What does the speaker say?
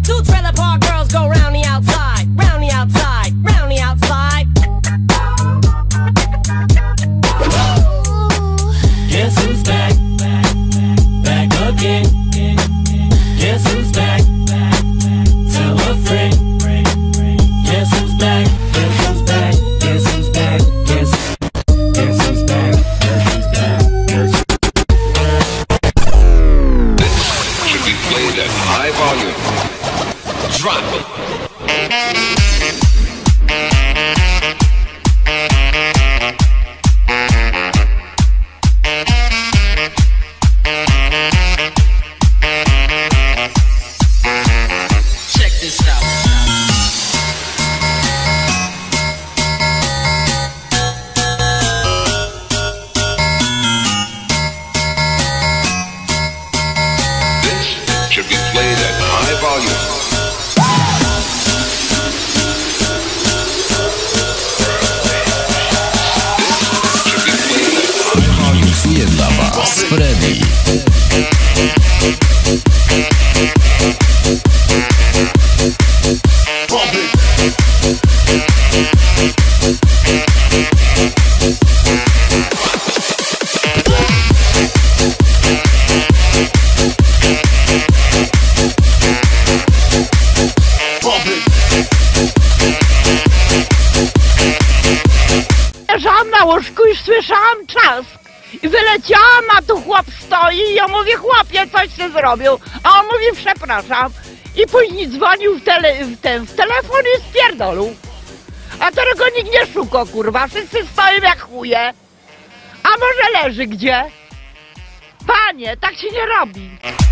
Two trailer park girls go round the outside, round the outside, round the outside. Guess who's back? Back again. Guess who's back? Tell a friend. Guess who's back? Guess who's back? Guess who's back? Guess who's back? Guess who's back? Guess This should be played at high volume. Drop it. Check this out. This should be played at high volume. Miksuje dla Was Freddy. Leżałam na łóżku i słyszałam trzask. I wyleciałam, a tu chłop stoi i ja mówię, chłopie, coś się zrobił. A on mówi, przepraszam. I później dzwonił w telefon i spierdolił. A teraz go nikt nie szuka, kurwa. Wszyscy stoją jak chuje. A może leży gdzie? Panie, tak się nie robi.